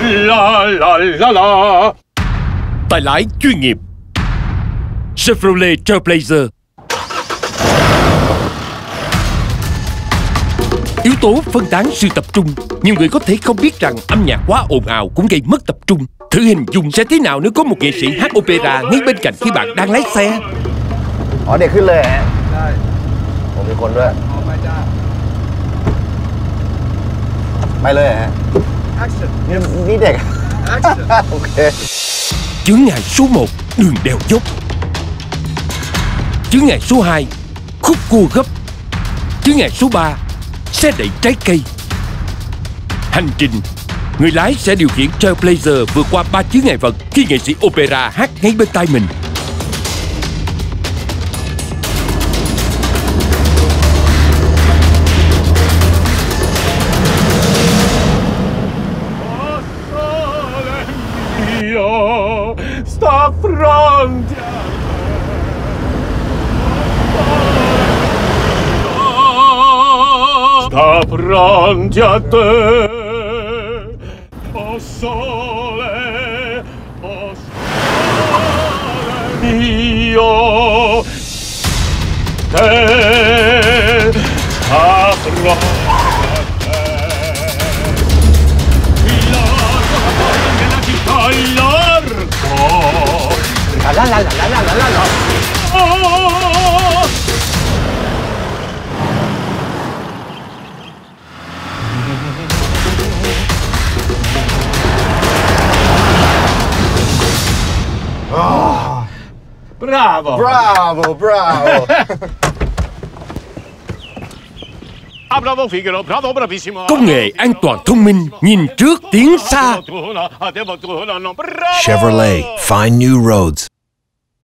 La la la la. Tay lái chuyên nghiệp Chevrolet Trailblazer. Yếu tố phân tán sự tập trung. Nhiều người có thể không biết rằng âm nhạc quá ồn ào cũng gây mất tập trung. Thử hình dung sẽ thế nào nếu có một nghệ sĩ hát opera ngay bên cạnh khi bạn đang lái xe. อ๋อเด็กขึ้นเลยฮะใช่ผมมีคนด้วยไปเลยฮะนี่เด็ก ok. Chướng ngại số 1, đường đèo dốc. Chướng ngại số 2, khúc cua gấp. Chướng ngại số 3, xe đẩy trái cây. Hành trình, người lái sẽ điều khiển Trailblazer vượt qua 3 chướng ngại vật khi nghệ sĩ opera hát ngay bên tai mình. Sta pronti a te, o sole mio, te sta pronti a te. La la la la la la la la. Bravo! Bravo, bravo. Ah, bravo Figaro, bravo, bravissimo. Công nghệ an toàn thông minh, nhìn trước tiến xa. Chevrolet, find new roads.